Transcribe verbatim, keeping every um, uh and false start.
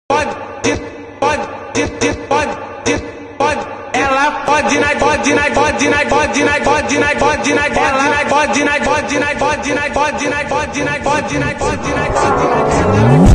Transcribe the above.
pode, pode, pode, pode, ela pode na pode na pode na pode na pode na pode na ela pode na pode na pode na pode na pode na pode na pode na pode na pode na